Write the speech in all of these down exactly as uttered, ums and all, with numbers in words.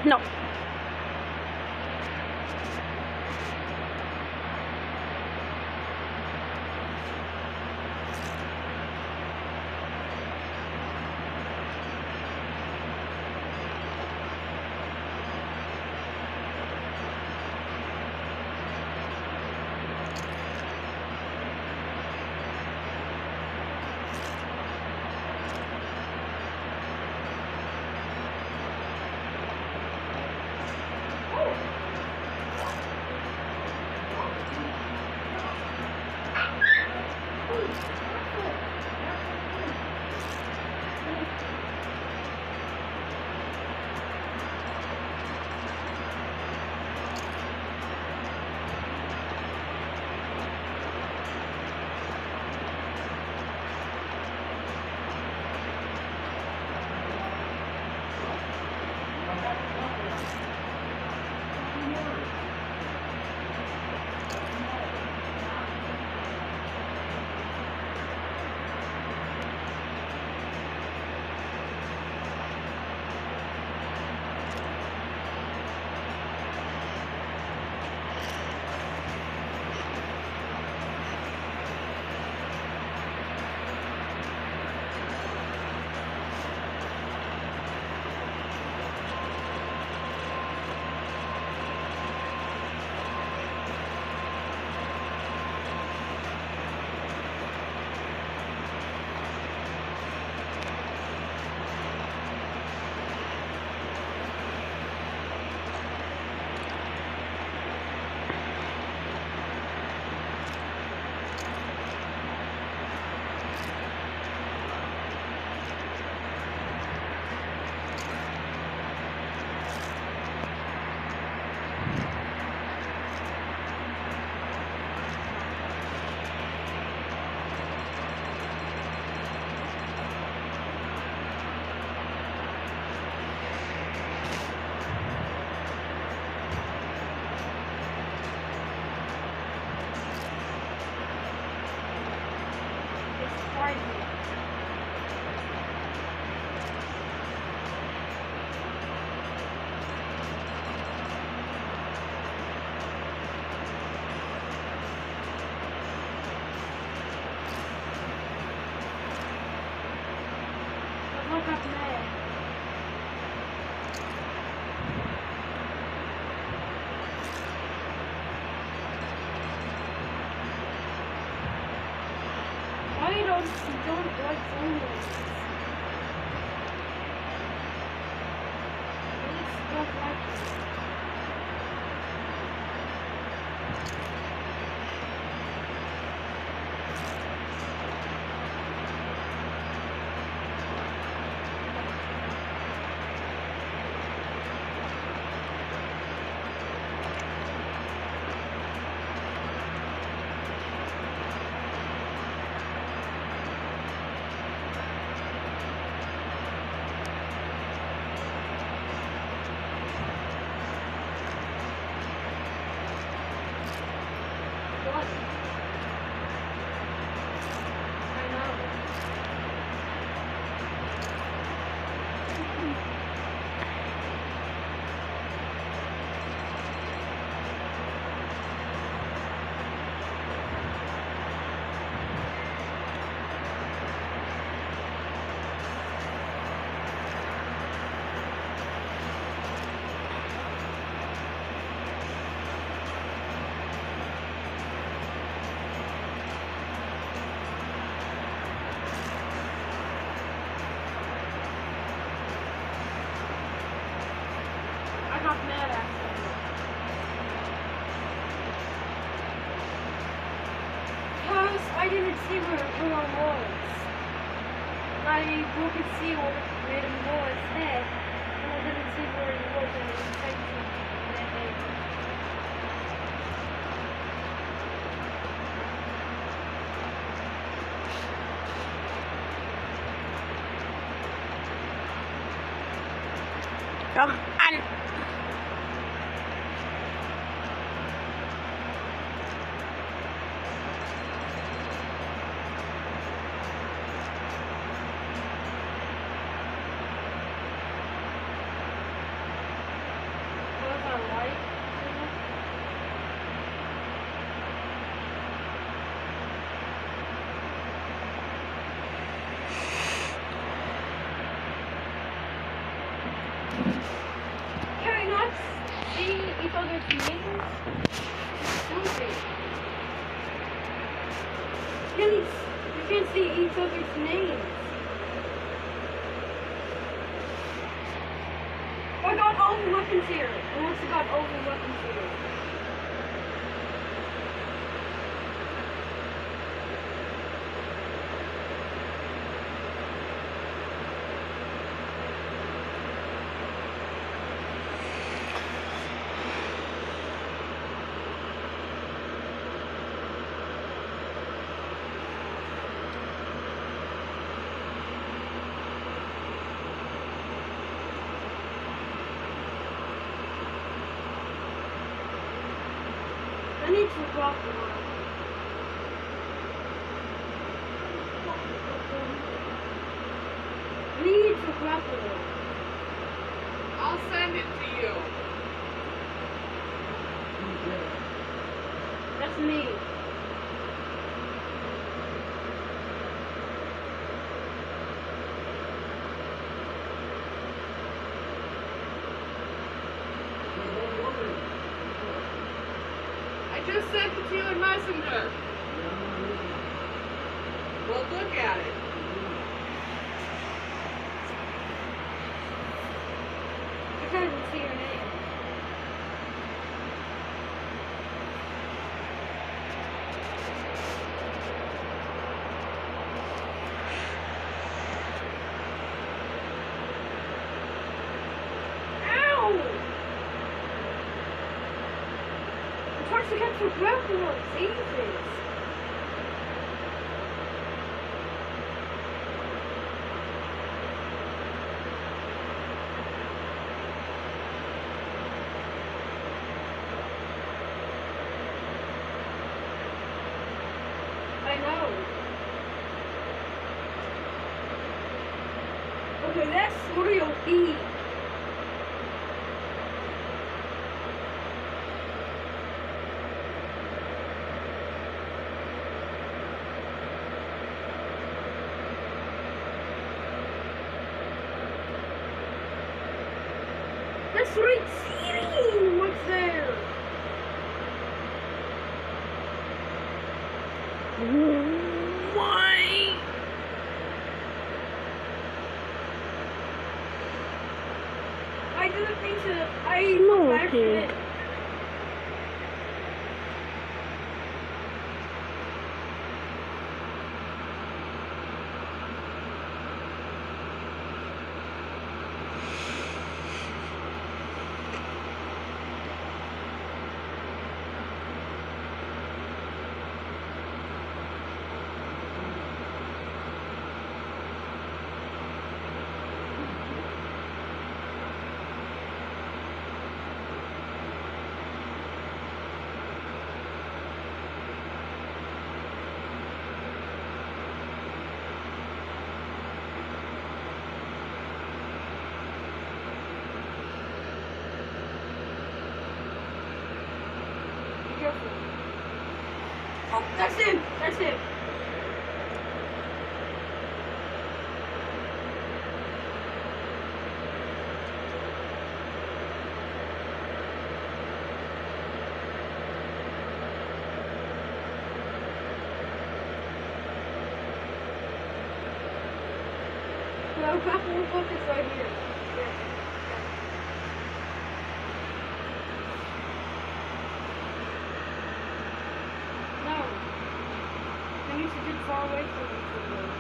No. I don't, don't like zombies. I just don't like it. I got mad after it. Because I didn't see where, where I was. I could see what where it was head, and I didn't see where it was and it was affecting that day. Come on. can't, you can't see each other's names. I got all the weapons here. I also got all the weapons here. I need to drop one. I need to drop one. I'll send it to you. That's me. I just sent it to you in Messenger. Well, look at it. I can't even see your name. It's hard to get to backwards, Jesus. I know. Okay, that's Oreo B. That's right, Siri! What's there? Why? I didn't mean to. I No, flashed okay. it. Be careful. Oh, that's him! That's him! No, grapple focus right here. Yeah. No. I need to get far away from each other.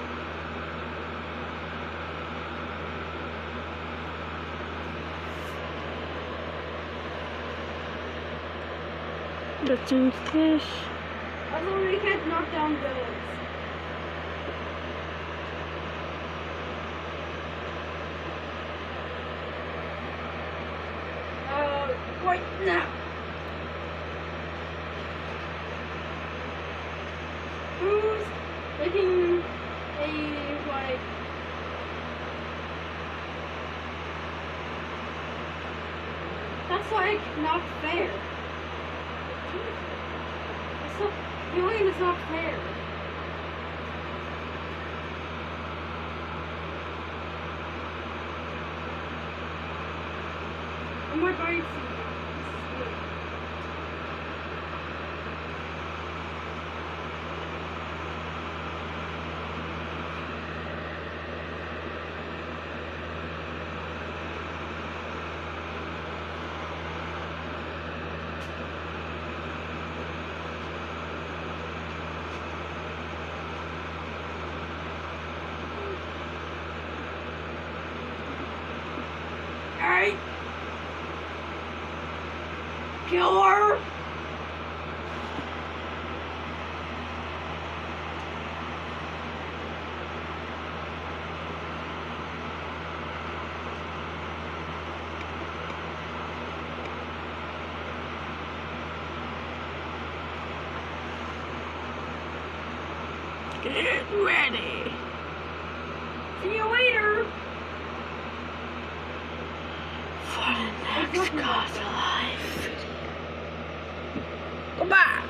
That's in fish. Although we can't knock down buildings. Uh, right now. Who's making a, like, that's like not fair. It's not, feeling is not fair. Oh my god, it's Get ready. See you later. For the next Gacha life. Goodbye.